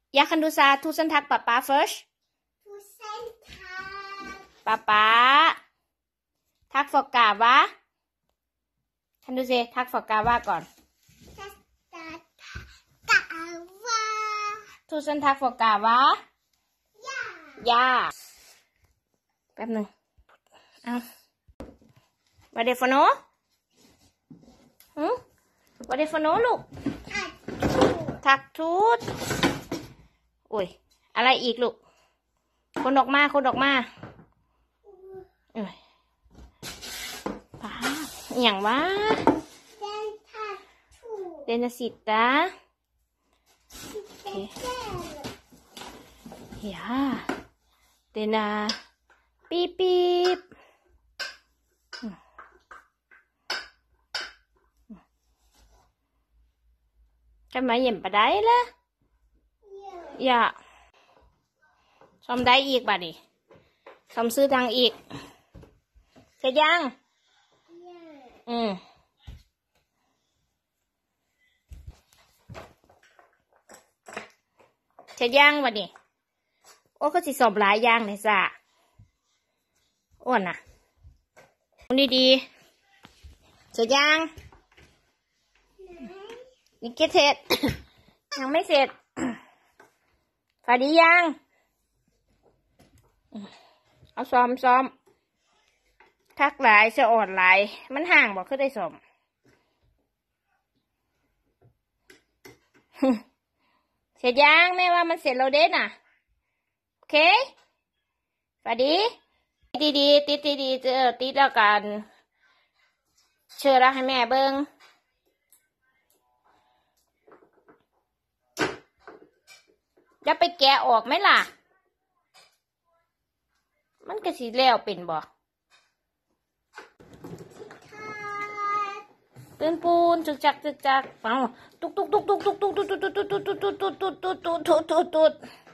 อยากคันดูซาทุสันทักป๊าป๊า first ทุสันทักป๊าป๊าทักฟอกกาวะคันดูเซทักฟอกกาวะก่อนกาวาทุสันทักฟอกกาวะย่าแป๊บหนึ่งเอาวาเดฟโนวาเดฟโนลูกทักทูดโอ้ยอะไรอีกลูกคนออกมาเอ้ยป้าอย่างวะเดนสิตาอย่าเดนาปีบปีบกันมาเยี่ยมปะได้ละอย่าซ่อมได้อีกบ่ดิซ่อมซื้อทางอีกเสร็จยังเสร็จยังบ่ดิโอ้เขาสิสอบหลายอย่างเลยจ้ะอ้วนน่ะนี่ดีเสร็จยังนี่เกเสร็จ ยังไม่เสร็จฝาดียังเอาซ้อมทักหลายจะอ่อนหลายมันห่างบอกขึ้นได้สม เสร็จยังแม่ว่ามันเสร็จแล้วเด้น่ะโอเคฝาดีดีติดติดแล้วกันเชื่อแล้วให้แม่เบิ้งจะไปแกะออกไหมล่ะมันก็สีแล้วเป็นบ่เป็นปูนจึกจักเอ้าตุก